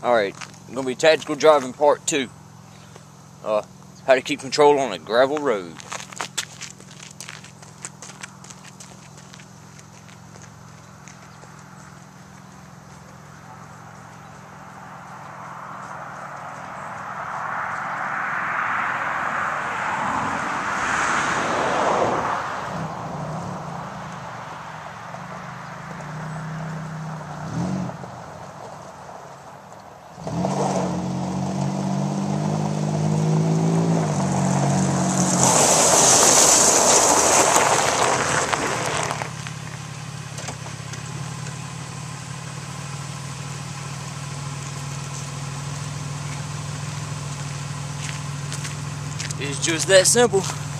Alright, gonna be tactical driving part 2. How to keep control on a gravel road. It's just that simple.